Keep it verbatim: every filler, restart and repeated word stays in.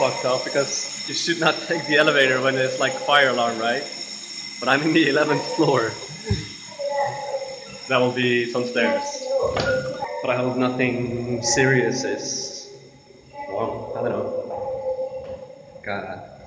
fucked up because you should not take the elevator when it's like fire alarm, right? But I'm in the eleventh floor. That will be some stairs. But I hope nothing serious is wrong. I don't know. God.